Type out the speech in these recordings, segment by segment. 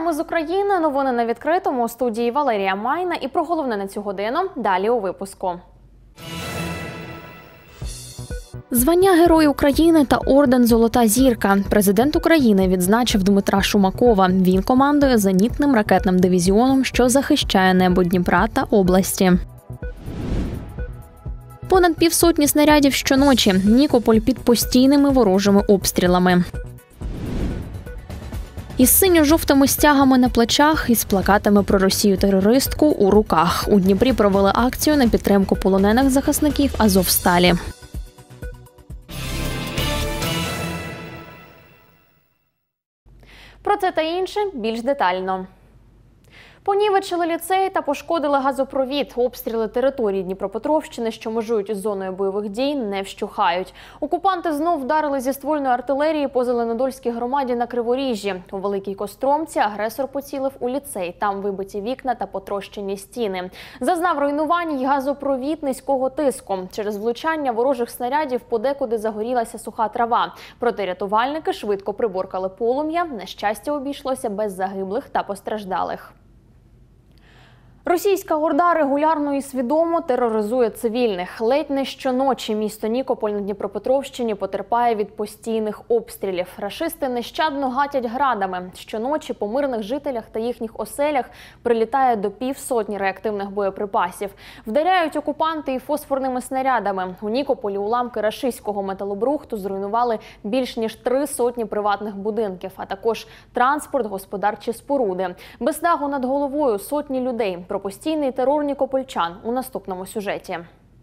Вітаємо з України. Новини на відкритому. У студії Валерія Майна. І про головне на цю годину далі у випуску. Звання Герой України та орден «Золота зірка». Президент України відзначив Дмитра Шумакова. Він командує зенітним ракетним дивізіоном, що захищає небо Дніпра та області. Понад півсотні снарядів щоночі. Нікополь під постійними ворожими обстрілами. Із синьо-жовтими стягами на плечах і з плакатами про Росію-терористку у руках. У Дніпрі провели акцію на підтримку полонених захисників Азовсталі. Про це та інше більш детально. Понівечили ліцей та пошкодили газопровід. Обстріли території Дніпропетровщини, що межують із зоною бойових дій, не вщухають. Окупанти знов вдарили зі ствольної артилерії по Зеленодольській громаді на Криворіжжі. У Великій Костромці агресор поцілив у ліцей. Там вибиті вікна та потрощені стіни. Зазнав руйнувань й газопровід низького тиску. Через влучання ворожих снарядів подекуди загорілася суха трава. Проте рятувальники швидко приборкали полум'я. На щастя, обійшлося без загиблих та постраждалих. Російська орда регулярно і свідомо тероризує цивільних. Ледь не щоночі місто Нікополь на Дніпропетровщині потерпає від постійних обстрілів. Рашисти нещадно гатять градами. Щоночі по мирних жителях та їхніх оселях прилітає до півсотні реактивних боєприпасів. Вдаряють окупанти і фосфорними снарядами. У Нікополі уламки рашистського металобрухту зруйнували більш ніж 300 приватних будинків, а також транспорт, господарчі споруди. Без даху над головою сотні людей. Про постійний терор нікопольчан у наступному сюжеті.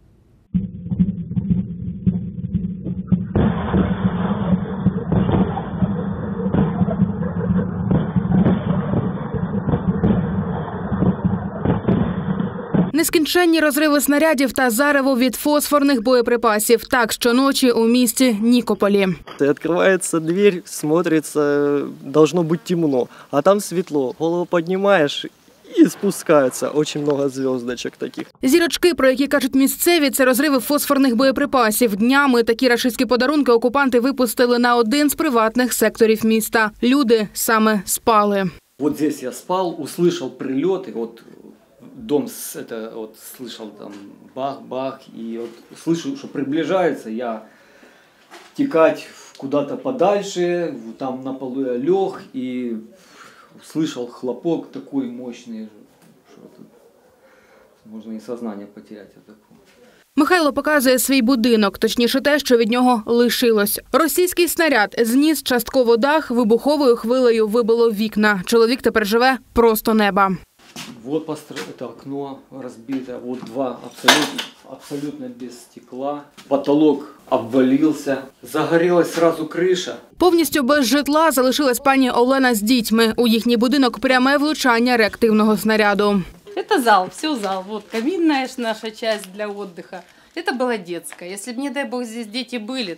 Нескінченні розриви снарядів та зарево від фосфорних боєприпасів. Так щоночі у місті Нікополі. Відкривається двері, смотриться, должно бути темно, а там світло. Голову піднімаєш і спускаються. Дуже багато зв'язочок таких. Зірочки, про які кажуть місцеві, це розриви фосфорних боєприпасів. Днями такі рашистські подарунки окупанти випустили на один з приватних секторів міста. Люди саме спали. Вот здесь я спал, услышал прилеты, вот дом, это вот слышал там бах-бах, и вот слышу, что приближается, я текать куда-то подальше, там на полу я лег и услышал хлопок такой мощный, что тут можно и сознание потерять от такого. Михайло показує свій будинок, точніше те, що від нього лишилось. Російський снаряд зніс частково дах, вибуховою хвилею вибило вікна. Чоловік тепер живе просто неба. Вот это окно разбито, вот два абсолютно без стекла. Потолок обвалился, загорелась сразу крыша. Повністю без житла залишилась пані Олена з дітьми. У їхній будинок пряме влучання реактивного снаряду. Это зал, все зал. Вот каминная наша часть для отдыха. Это была детская. Если бы, не дай бог, здесь дети были,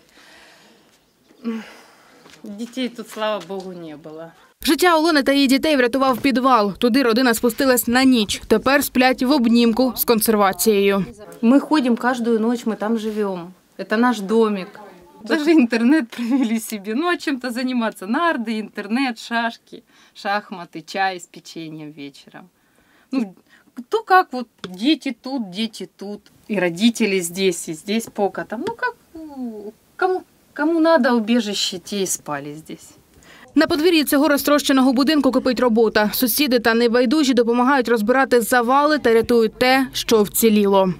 детей тут, слава богу, не было. Життя Олени та її дітей врятував підвал. Туди родина спустилась на ніч. Тепер сплять в обнімку з консервацією. Мы ходим каждую ночь, мы там живем. Это наш домик. Даже интернет провели себе. Ну, а чем-то заниматься. Нарды, интернет, шашки, шахматы, чай с печеньем вечером. Ну, кто как, вот дети тут. И родители здесь, и здесь покатом. Ну, как, кому надо убежище, те и спали здесь. На подвір'ї цього розтрощеного будинку кипить робота. Сусіди та небайдужі допомагають розбирати завали та рятують те, що вціліло.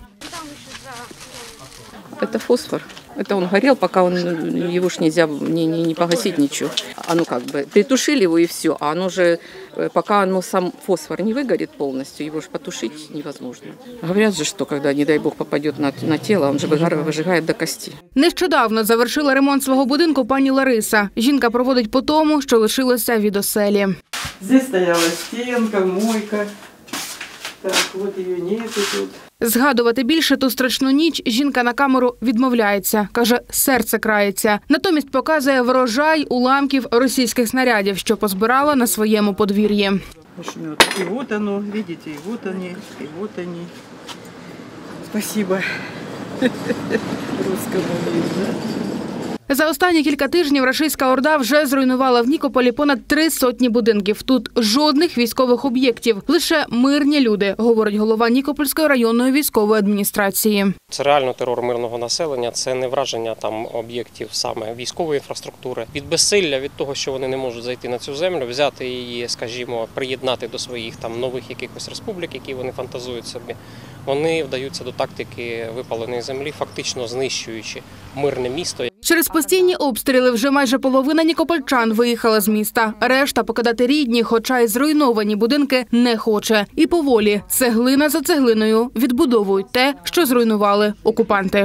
Это фосфор. Это он горел, пока его ж нельзя не погасить ничего. Оно как бы притушили его и все, а оно же, пока оно сам фосфор не выгорит полностью, его же потушить невозможно. Говорят же, что когда, не дай бог, попадет на тело, он же выжигает до кости. Нещодавно завершила ремонт свого будинку пані Лариса. Жінка проводить по тому, що лишилося від оселі. Здесь стояла стенка, мойка. Так, вот ее нету тут. Згадувати більше ту страшну ніч жінка на камеру відмовляється. Каже, серце крається. Натомість показує врожай уламків російських снарядів, що позбирала на своєму подвір'ї. И вот оно, видите, и вот они, и вот они. Спасибо русскому миру. За останні кілька тижнів рашистська орда вже зруйнувала в Нікополі понад 300 будинків. Тут жодних військових об'єктів, лише мирні люди, говорить голова Нікопольської районної військової адміністрації. Це реально терор мирного населення, це не враження там об'єктів саме військової інфраструктури. Від безсилля, від того, що вони не можуть зайти на цю землю, взяти її, скажімо, приєднати до своїх там нових якихось республік, які вони фантазують собі. Вони вдаються до тактики випаленої землі, фактично знищуючи мирне місто. Через постійні обстріли вже майже половина нікопольчан виїхала з міста. Решта покидати рідні, хоча й зруйновані будинки, не хоче. І поволі, цеглина за цеглиною, відбудовують те, що зруйнували окупанти.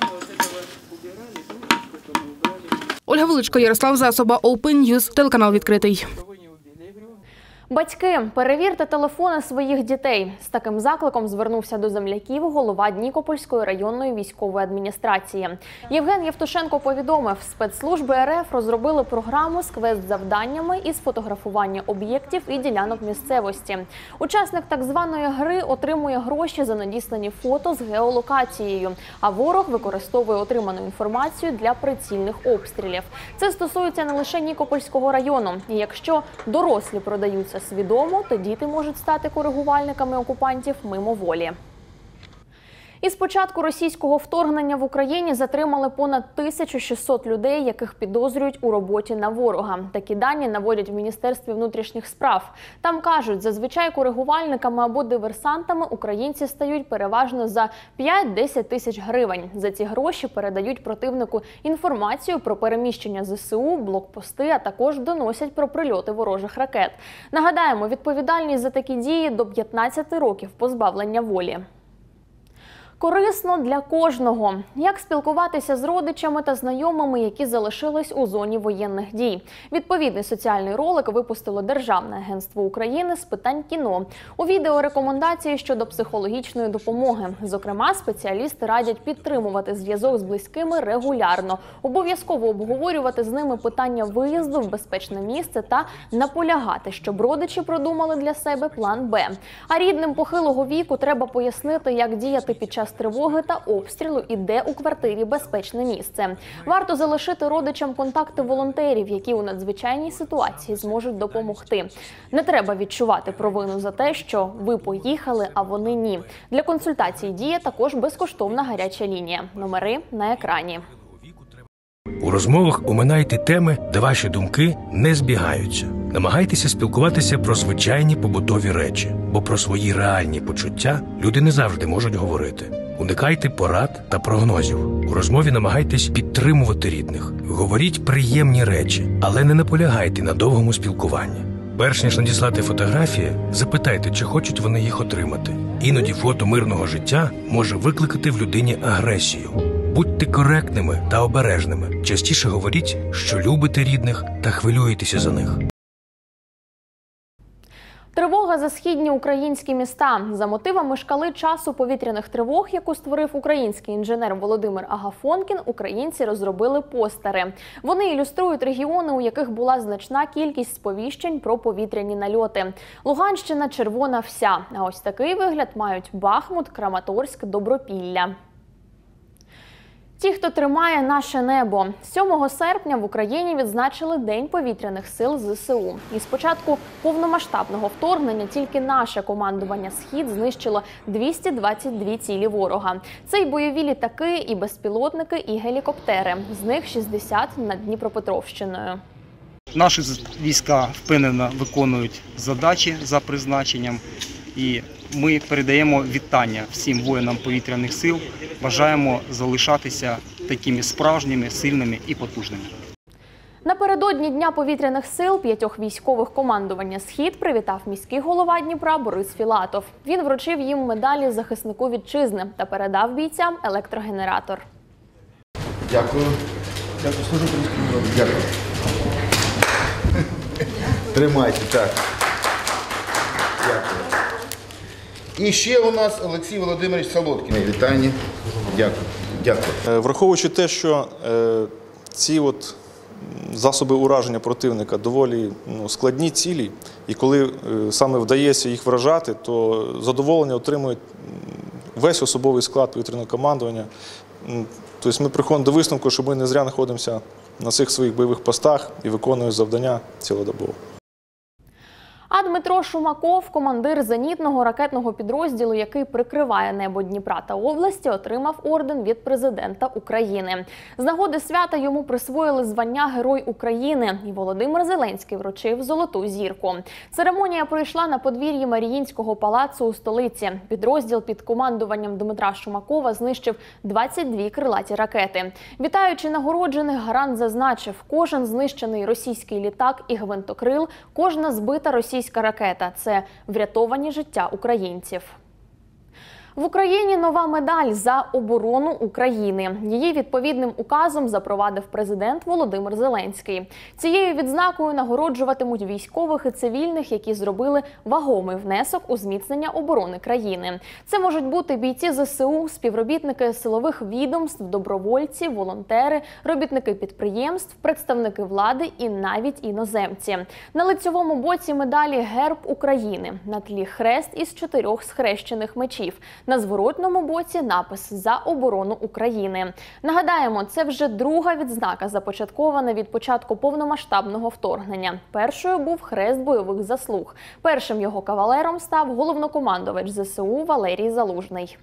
Ольга Величко, Ярослав Засоба, Open News, телеканал «Відкритий». Батьки, перевірте телефони своїх дітей. З таким закликом звернувся до земляків голова Нікопольської районної військової адміністрації. Євген Євтушенко повідомив, спецслужби РФ розробили програму з квест-завданнями із фотографування об'єктів і ділянок місцевості. Учасник так званої гри отримує гроші за надіслані фото з геолокацією, а ворог використовує отриману інформацію для прицільних обстрілів. Це стосується не лише Нікопольського району. І якщо дорослі продаються свідомо, то діти можуть стати коригувальниками окупантів мимоволі. Із початку російського вторгнення в Україні затримали понад 1600 людей, яких підозрюють у роботі на ворога. Такі дані наводять в Міністерстві внутрішніх справ. Там кажуть, зазвичай коригувальниками або диверсантами українці стають переважно за 5-10 тисяч гривень. За ці гроші передають противнику інформацію про переміщення ЗСУ, блокпости, а також доносять про прильоти ворожих ракет. Нагадаємо, відповідальність за такі дії до 15 років позбавлення волі. Корисно для кожного. Як спілкуватися з родичами та знайомими, які залишились у зоні воєнних дій? Відповідний соціальний ролик випустило Державне агентство України з питань кіно. У відео рекомендації щодо психологічної допомоги. Зокрема, спеціалісти радять підтримувати зв'язок з близькими регулярно, обов'язково обговорювати з ними питання виїзду в безпечне місце та наполягати, щоб родичі продумали для себе план «Б». А рідним похилого віку треба пояснити, як діяти під час тривоги та обстрілу і де у квартирі безпечне місце. Варто залишити родичам контакти волонтерів, які у надзвичайній ситуації зможуть допомогти. Не треба відчувати провину за те, що ви поїхали, а вони ні. Для консультацій діє також безкоштовна гаряча лінія. Номери на екрані. У розмовах оминайте теми, де ваші думки не збігаються. Намагайтеся спілкуватися про звичайні побутові речі, бо про свої реальні почуття люди не завжди можуть говорити. Уникайте порад та прогнозів. У розмові намагайтесь підтримувати рідних. Говоріть приємні речі, але не наполягайте на довгому спілкуванні. Перш ніж надіслати фотографії, запитайте, чи хочуть вони їх отримати. Іноді фото мирного життя може викликати в людині агресію. Будьте коректними та обережними. Частіше говоріть, що любите рідних та хвилюєтеся за них. Тривога за східні українські міста. За мотивами шкали часу повітряних тривог, яку створив український інженер Володимир Агафонкін, українці розробили постери. Вони ілюструють регіони, у яких була значна кількість сповіщень про повітряні нальоти. Луганщина червона вся. А ось такий вигляд мають Бахмут, Краматорськ, Добропілля. Ті, хто тримає наше небо. 7 серпня в Україні відзначили День повітряних сил ЗСУ. І з початку повномасштабного вторгнення тільки наше командування «Схід» знищило 222 цілі ворога. Це й бойові літаки, і безпілотники, і гелікоптери. З них 60 над Дніпропетровщиною. Наші війська впевнено виконують задачі за призначенням. І ми передаємо вітання всім воїнам повітряних сил. Бажаємо залишатися такими справжніми, сильними і потужними. Напередодні Дня повітряних сил 5 військових командування «Схід» привітав міський голова Дніпра Борис Філатов. Він вручив їм медалі захиснику вітчизни та передав бійцям електрогенератор. Дякую. Дякую, служу українському народу. Дякую. Тримайте, так. Дякую. І ще у нас Олексій Володимирович Солодкін. Вітання. Дякую. Дякую. Враховуючи те, що ці засоби ураження противника доволі складні цілі, і коли саме вдається їх вражати, то задоволення отримують весь особовий склад повітряного командування, Тобто ми приходимо до висновку, що ми не зря знаходимося на цих своїх бойових постах і виконуємо завдання цілодобово. А Дмитро Шумаков, командир зенітного ракетного підрозділу, який прикриває небо Дніпра та області, отримав орден від президента України. З нагоди свята йому присвоїли звання Герой України, і Володимир Зеленський вручив золоту зірку. Церемонія пройшла на подвір'ї Маріїнського палацу у столиці. Підрозділ під командуванням Дмитра Шумакова знищив 22 крилаті ракети. Вітаючи нагороджених, гарант зазначив, кожен знищений російський літак і гвинтокрил, кожна збита російська ракета – це врятовані життя українців. В Україні нова медаль за оборону України. Її відповідним указом запровадив президент Володимир Зеленський. Цією відзнакою нагороджуватимуть військових і цивільних, які зробили вагомий внесок у зміцнення оборони країни. Це можуть бути бійці ЗСУ, співробітники силових відомств, добровольці, волонтери, робітники підприємств, представники влади і навіть іноземці. На лицьовому боці медалі герб України, на тлі хрест із 4 схрещених мечів. На зворотному боці напис «За оборону України». Нагадаємо, це вже друга відзнака, започаткована від початку повномасштабного вторгнення. Першою був хрест бойових заслуг. Першим його кавалером став головнокомандувач ЗСУ Валерій Залужний.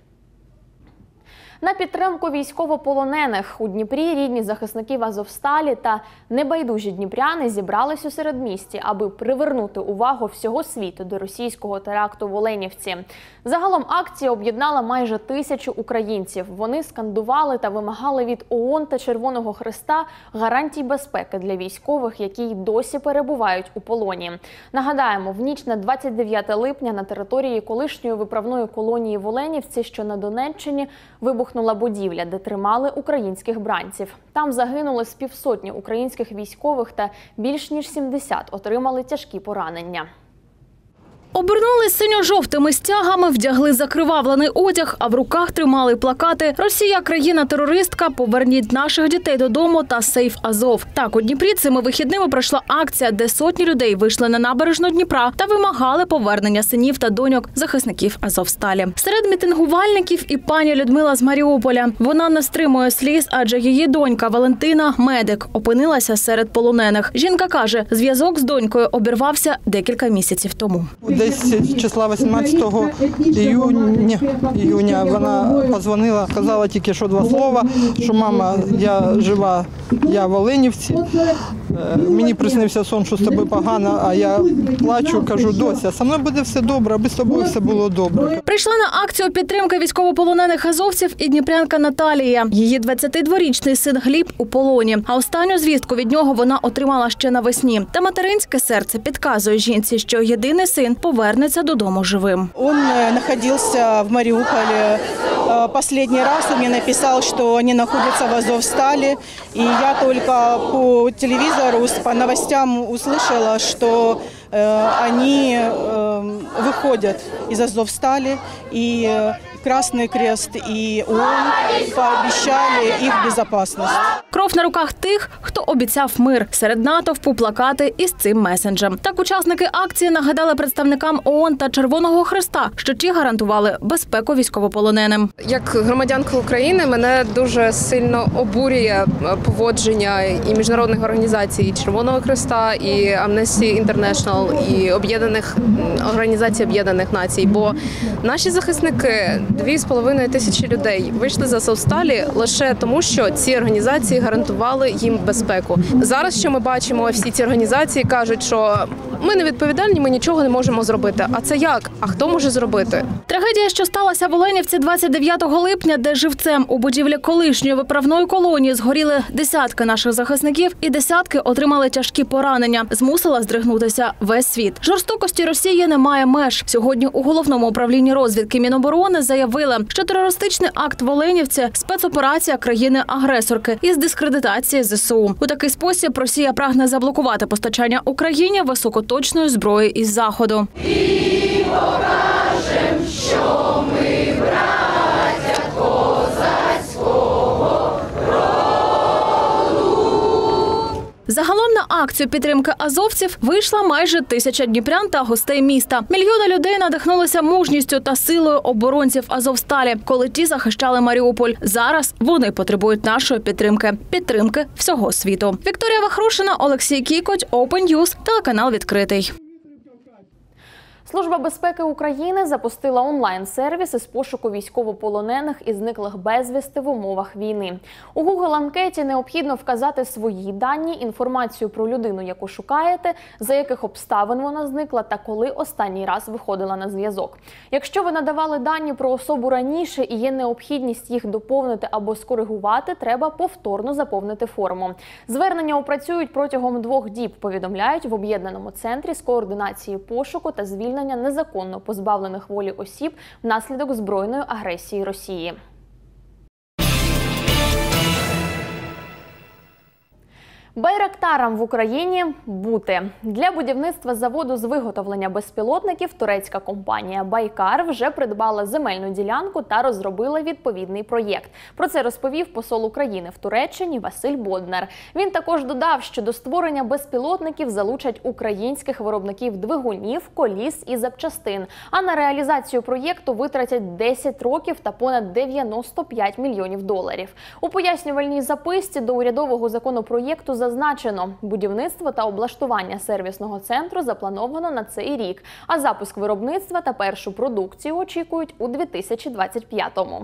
На підтримку військовополонених у Дніпрі рідні захисників Азовсталі та небайдужі дніпряни зібрались у середмісті, аби привернути увагу всього світу до російського теракту в Оленівці. Загалом акція об'єднала майже 1000 українців. Вони скандували та вимагали від ООН та Червоного Хреста гарантій безпеки для військових, які й досі перебувають у полоні. Нагадаємо, в ніч на 29 липня на території колишньої виправної колонії в Оленівці, що на Донеччині, вибухнула будівля, де тримали українських бранців. Там загинули з півсотні українських військових та більш ніж 70 отримали тяжкі поранення. Обернулись синьо-жовтими стягами, вдягли закривавлений одяг, а в руках тримали плакати «Росія – країна-терористка», «Поверніть наших дітей додому» та «Сейф Азов». Так, у Дніпрі цими вихідними пройшла акція, де сотні людей вийшли на набережну Дніпра та вимагали повернення синів та доньок захисників Азовсталі. Серед мітингувальників і пані Людмила з Маріуполя. Вона не стримує сліз, адже її донька Валентина, медик, опинилася серед полонених. Жінка каже, зв'язок з донькою обірвався декілька місяців тому. Десь числа 18 іюня вона подзвонила, сказала тільки що 2 слова, що мама, я жива, я в Оленівці, мені приснився сон, що з тобою погано, а я плачу, кажу, дося, со мною буде все добре, аби з тобою все було добре. Прийшла на акцію підтримки військовополонених азовців і дніпрянка Наталія. Її 22-річний син Гліб у полоні, а останню звістку від нього вона отримала ще навесні. Та материнське серце підказує жінці, що єдиний син повернеться додому живим. Він знаходився в Маріуполі. Последний раз он мне написал, что они находятся в Азовстале, и я только по телевизору, по новостям услышала, что они выходят из Азовстали, и Красный Крест і ООН пообіцяли їх безпечність. Кров на руках тих, хто обіцяв мир. Серед натовпу плакати із цим месенджем. Так учасники акції нагадали представникам ООН та Червоного Хреста, що ті гарантували безпеку військовополоненим. Як громадянка України мене дуже сильно обурює поводження і міжнародних організацій, і Червоного Хреста, і Amnesty International, і Організації Об'єднаних Націй. Бо наші захисники, 2500 людей, вийшли з Азовсталі лише тому, що ці організації гарантували їм безпеку. Зараз, що ми бачимо, всі ці організації кажуть, що ми не відповідальні, ми нічого не можемо зробити. А це як? А хто може зробити? Трагедія, що сталася в Оленівці 29 липня, де живцем у будівлі колишньої виправної колонії згоріли десятки наших захисників і десятки отримали тяжкі поранення, змусила здригнутися весь світ. Жорстокості Росії немає меж. Сьогодні у Головному управлінні розвідки Міноборони заявили, що терористичний акт в Оленівці – спецоперація країни-агресорки із дискредитації ЗСУ. У такий спосіб Росія прагне заблокувати постачання Україні високоточної зброї із Заходу. І покажем, що ми браття козацького роду. Загалом на акцію підтримки азовців вийшла майже 1000 дніпрян та гостей міста. Мільйони людей надихнулися мужністю та силою оборонців Азовсталі, коли ті захищали Маріуполь. Зараз вони потребують нашої підтримки. Підтримки всього світу. Вікторія Вахрушина, Олексій Кікоть, Open News, телеканал «Відкритий». Служба безпеки України запустила онлайн-сервіс із пошуку військовополонених і зниклих безвісти в умовах війни. У Google-анкеті необхідно вказати свої дані, інформацію про людину, яку шукаєте, за яких обставин вона зникла та коли останній раз виходила на зв'язок. Якщо ви надавали дані про особу раніше і є необхідність їх доповнити або скоригувати, треба повторно заповнити форму. Звернення опрацюють протягом 2 діб, повідомляють в Об'єднаному центрі з координації пошуку та звільнення незаконно позбавлених волі осіб внаслідок збройної агресії Росії. Байрактарам в Україні бути. Для будівництва заводу з виготовлення безпілотників турецька компанія «Байкар» вже придбала земельну ділянку та розробила відповідний проєкт. Про це розповів посол України в Туреччині Василь Боднар. Він також додав, що до створення безпілотників залучать українських виробників двигунів, коліс і запчастин. А на реалізацію проєкту витратять 10 років та понад $95 мільйонів. У пояснювальній записці до урядового законопроєкту зазначено, будівництво та облаштування сервісного центру заплановано на цей рік, а запуск виробництва та першу продукцію очікують у 2025-му.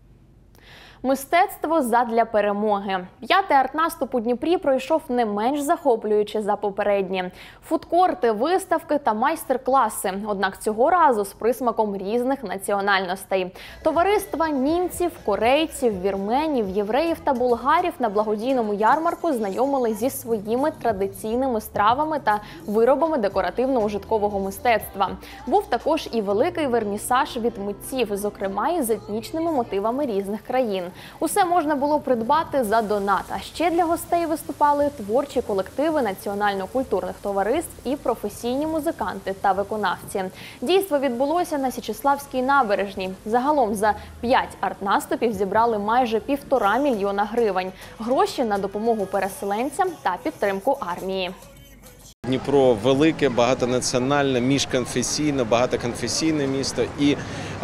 Мистецтво задля перемоги. 5-й арт-наступ у Дніпрі пройшов не менш захоплююче за попередні. Фудкорти, виставки та майстер-класи. Однак цього разу з присмаком різних національностей. Товариства німців, корейців, вірменів, євреїв та болгарів на благодійному ярмарку знайомили зі своїми традиційними стравами та виробами декоративно-ужиткового мистецтва. Був також і великий вернісаж від митців, зокрема і з етнічними мотивами різних країн. Усе можна було придбати за донат. А ще для гостей виступали творчі колективи національно-культурних товариств і професійні музиканти та виконавці. Дійство відбулося на Січеславській набережній. Загалом за 5 арт-наступів зібрали майже 1,5 мільйона гривень. Гроші на допомогу переселенцям та підтримку армії. Дніпро велике, багатонаціональне, міжконфесійне, багатоконфесійне місто і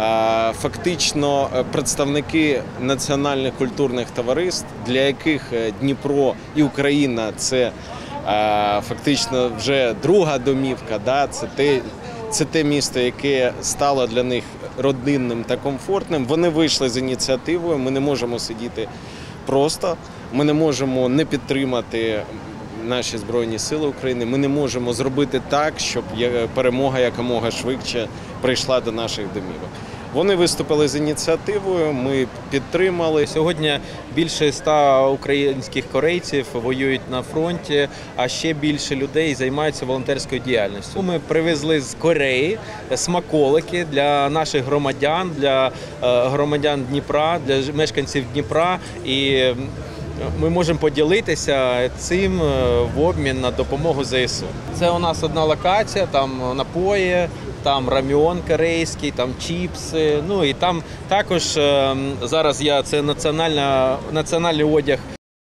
фактично представники національних культурних товариств, для яких Дніпро і Україна – це фактично вже друга домівка, да? Це те місто, яке стало для них родинним та комфортним. Вони вийшли з ініціативою, ми не можемо сидіти просто, ми не можемо не підтримати наші Збройні Сили України, ми не можемо зробити так, щоб перемога якомога швидше прийшла до наших домівок. Вони виступили з ініціативою, ми підтримали. Сьогодні більше 100 українських корейців воюють на фронті, а ще більше людей займаються волонтерською діяльністю. Ми привезли з Кореї смаколики для наших громадян, для громадян Дніпра, для мешканців Дніпра. І ми можемо поділитися цим в обмін на допомогу ЗСУ. Це у нас одна локація, там напої, там рамьон корейський, там чіпси. Ну і там також зараз це національний одяг.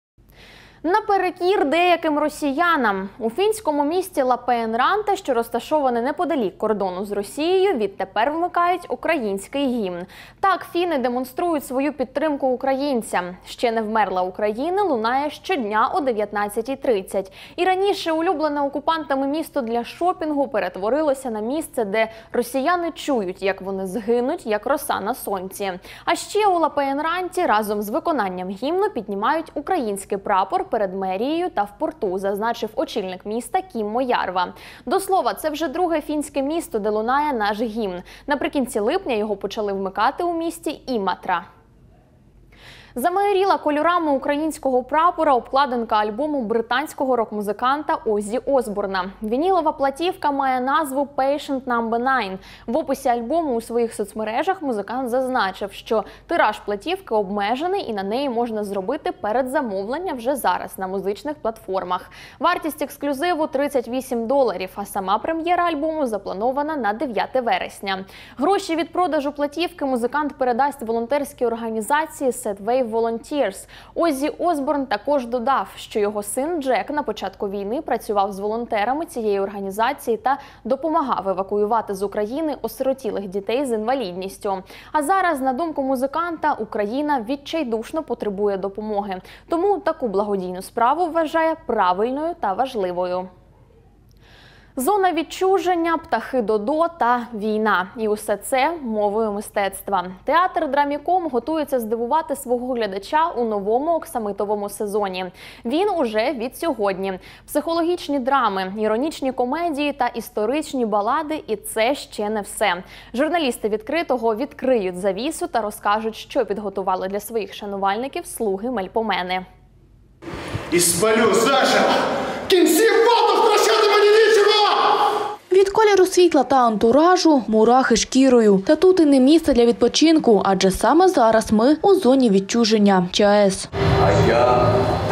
Наперекір деяким росіянам. У фінському місті Лапеенранта, що розташоване неподалік кордону з Росією, відтепер вмикають український гімн. Так, фіни демонструють свою підтримку українцям. «Ще не вмерла Україна» лунає щодня о 19:30. І раніше улюблене окупантами місто для шопінгу перетворилося на місце, де росіяни чують, як вони згинуть, як роса на сонці. А ще у Лапеенранті разом з виконанням гімну піднімають український прапор перед мерією та в порту, зазначив очільник міста Кіммо Ярва. До слова, це вже друге фінське місто, де лунає наш гімн. Наприкінці липня його почали вмикати у місті Іматра. Замайоріла кольорами українського прапора обкладинка альбому британського рок-музиканта Оззі Осборна. Вінілова платівка має назву «Patient No. 9». В описі альбому у своїх соцмережах музикант зазначив, що тираж платівки обмежений і на неї можна зробити передзамовлення вже зараз на музичних платформах. Вартість ексклюзиву $38, а сама прем'єра альбому запланована на 9 вересня. Гроші від продажу платівки музикант передасть волонтерській організації Set Wave Volunteers. Оззі Осборн також додав, що його син Джек на початку війни працював з волонтерами цієї організації та допомагав евакуювати з України осиротілих дітей з інвалідністю. А зараз, на думку музиканта, Україна відчайдушно потребує допомоги. Тому таку благодійну справу вважає правильною та важливою. Зона відчуження, птахи Додо та війна. І усе це мовою мистецтва. Театр Драміком готується здивувати свого глядача у новому оксамитовому сезоні. Він уже від сьогодні. Психологічні драми, іронічні комедії та історичні балади – і це ще не все. Журналісти «Відкритого» відкриють завісу та розкажуть, що підготували для своїх шанувальників слуги Мельпомени. І спалю, Саша! Кінці ботов прощати мені нічого! Від кольору світла та антуражу – мурахи шкірою. Та тут і не місце для відпочинку, адже саме зараз ми у зоні відчуження ЧАЕС. А я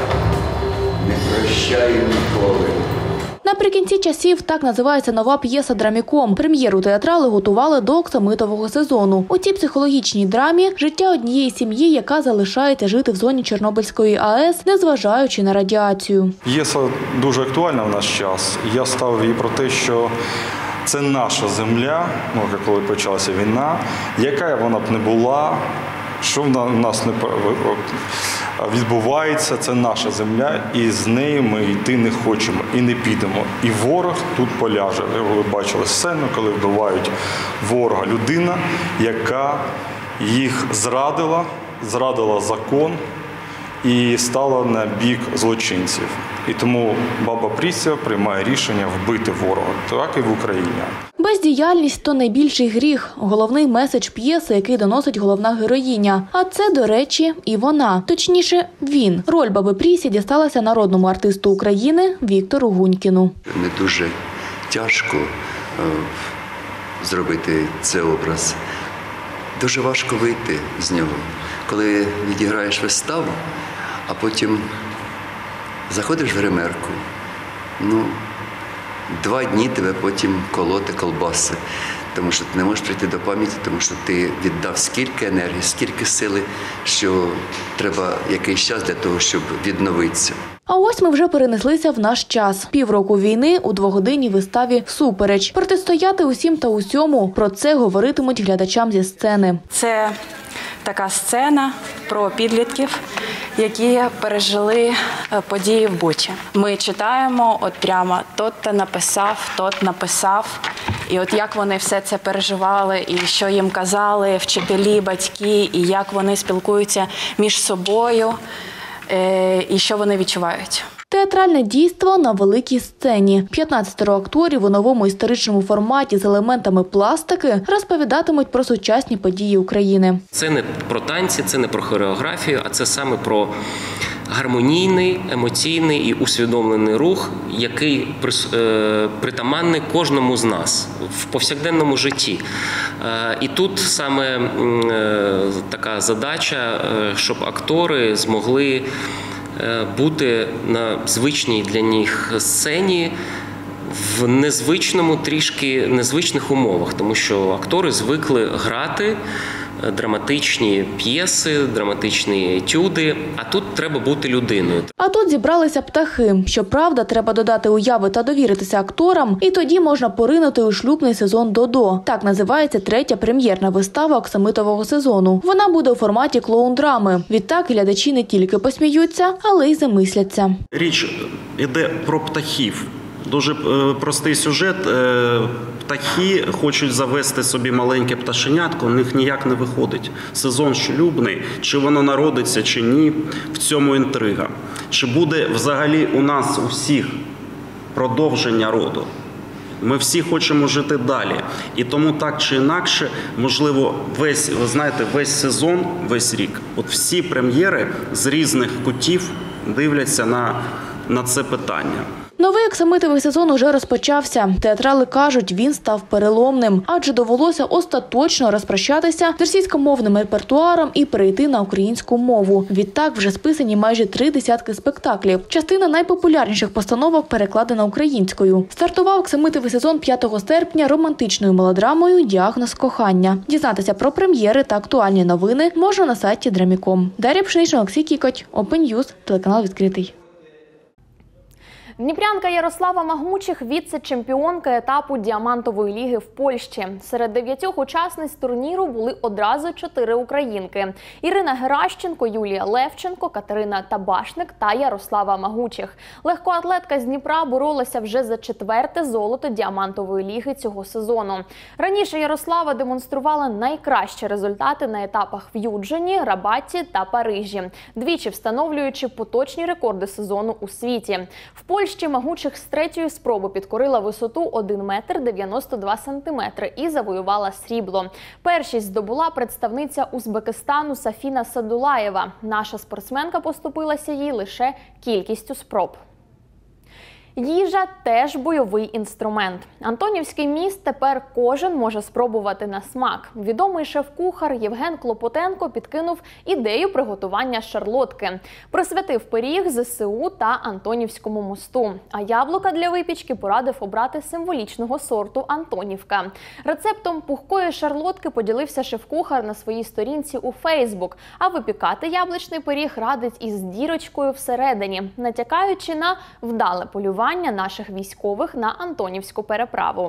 не прощаю ніколи. Наприкінці часів так називається нова п'єса «Драміком». Прем'єру театрали готували до оксамитового сезону. У цій психологічній драмі – життя однієї сім'ї, яка залишається жити в зоні Чорнобильської АЕС, незважаючи на радіацію. П'єса дуже актуальна в наш час. Я ставив її про те, що це наша земля, коли почалася війна, яка вона б не була, що в нас не відбувається, це наша земля, і з нею ми йти не хочемо і не підемо. І ворог тут поляже. Ви бачили сцену, коли вбивають ворога. Людина, яка їх зрадила закон і стала на бік злочинців. І тому баба Пріся приймає рішення вбити ворога, так і в Україні. Бездіяльність – то найбільший гріх. Головний меседж п'єси, який доносить головна героїня. А це, до речі, і вона. Точніше, він. Роль баби Прісі дісталася народному артисту України Віктору Гунькіну. Не дуже тяжко зробити цей образ. Дуже важко вийти з нього. Коли відіграєш виставу, а потім заходиш в гримерку, 2 дні тебе потім колоти колбаси, тому що ти не можеш прийти до пам'яті, тому що ти віддав стільки енергії, стільки сили, що треба якийсь час для того, щоб відновитися. А ось ми вже перенеслися в наш час. Півроку війни у 2-годинній виставі «Супереч». Протистояти усім та усьому – про це говоритимуть глядачам зі сцени. Це така сцена про підлітків, які пережили події в Бучі. Ми читаємо, от прямо тот-то написав, тот написав. І от як вони все це переживали, і що їм казали вчителі, батьки, і як вони спілкуються між собою, і що вони відчувають. Театральне дійство на великій сцені. 15 акторів у новому історичному форматі з елементами пластики розповідатимуть про сучасні події України. Це не про танці, це не про хореографію, а це саме про гармонійний, емоційний і усвідомлений рух, який притаманний кожному з нас в повсякденному житті. І тут саме така задача, щоб актори змогли бути на звичній для них сцені в трішки незвичних умовах, тому що актори звикли грати драматичні п'єси, драматичні етюди, а тут треба бути людиною. А тут зібралися птахи. Щоправда, треба додати уяви та довіритися акторам, і тоді можна поринути у шлюбний сезон «Додо». Так називається 3-я прем'єрна вистава оксамитового сезону. Вона буде у форматі клоун-драми. Відтак глядачі не тільки посміються, але й замисляться. Річ іде про птахів. Дуже простий сюжет. Птахи хочуть завести собі маленьке пташенятко, у них ніяк не виходить. Сезон шлюбний, чи воно народиться, чи ні, в цьому інтрига. Чи буде взагалі у нас у всіх продовження роду? Ми всі хочемо жити далі. І тому так чи інакше, можливо, весь сезон, весь рік, от всі прем'єри з різних кутів дивляться на це питання. Новий оксамитовий сезон уже розпочався. Театрали кажуть, він став переломним, адже довелося остаточно розпрощатися з російськомовним репертуаром і перейти на українську мову. Відтак вже списані майже 3 десятки спектаклів. Частина найпопулярніших постановок перекладена українською. Стартував оксамитовий сезон 5 серпня романтичною мелодрамою «Діагноз кохання». Дізнатися про прем'єри та актуальні новини можна на сайті Драміком. Дар'я Пшенична, Олексій Кікоть, Open News, телеканал «Відкритий». Дніпрянка Ярослава Магучих – віце-чемпіонка етапу Діамантової ліги в Польщі. Серед 9 учасниць турніру були одразу 4 українки – Ірина Геращенко, Юлія Левченко, Катерина Табашник та Ярослава Магучих. Легкоатлетка з Дніпра боролася вже за 4-те золото Діамантової ліги цього сезону. Раніше Ярослава демонструвала найкращі результати на етапах в Юджині, Рабаті та Парижі, двічі встановлюючи поточні рекорди сезону у світі. В Польщі Магучих з 3-ї спроби підкорила висоту 1 метр 92 сантиметри і завоювала срібло. Першість здобула представниця Узбекистану Сафіна Садулаєва. Наша спортсменка поступилася їй лише кількістю спроб. Їжа – теж бойовий інструмент. Антонівський міст тепер кожен може спробувати на смак. Відомий шеф-кухар Євген Клопотенко підкинув ідею приготування шарлотки. Присвятив пиріг ЗСУ та Антонівському мосту. А яблука для випічки порадив обрати символічного сорту Антонівка. Рецептом пухкої шарлотки поділився шеф-кухар на своїй сторінці у Фейсбук. А випікати яблучний пиріг радить із дірочкою всередині, натякаючи на вдале полювання наших військових на Антонівську переправу.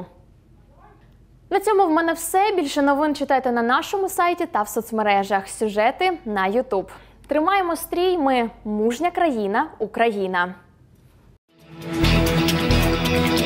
На цьому в мене все. Більше новин читайте на нашому сайті та в соцмережах. Сюжети на YouTube. Тримаємо стрій. Ми – мужня країна, Україна.